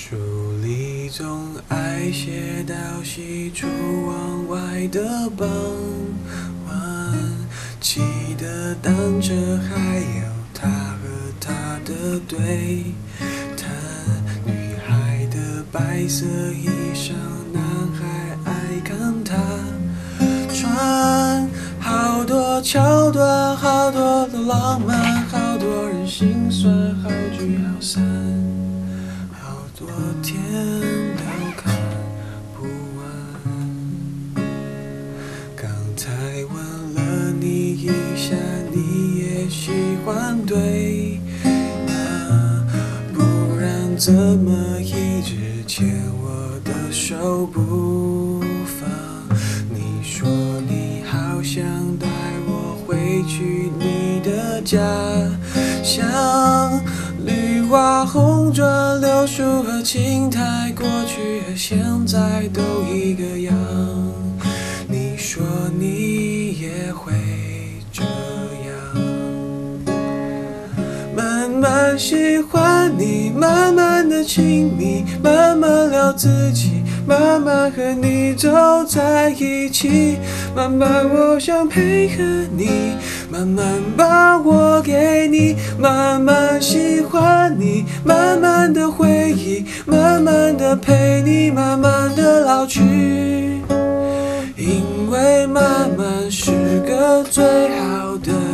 书里总爱写到喜出望外的傍晚，骑的单车，还有他和她的对谈。女孩的白色衣裳，男孩爱看她穿。好多桥段，好多的浪漫，好多人心酸，好聚好散。好多天都看不完。刚才问了你一下，你也喜欢对吗？不然怎么一直牵我的手不放？你说你好想带我回去你的家乡。绿瓦红砖柳树和青苔，过去和现在都一个样。你说你也会这样，慢慢喜欢你，慢慢的亲密，慢慢聊自己，慢慢和你走在一起，慢慢我想配合你，慢慢把我给你，慢慢喜欢你，慢慢的回忆，慢慢的陪你，慢慢的老去。因为慢慢是个最好的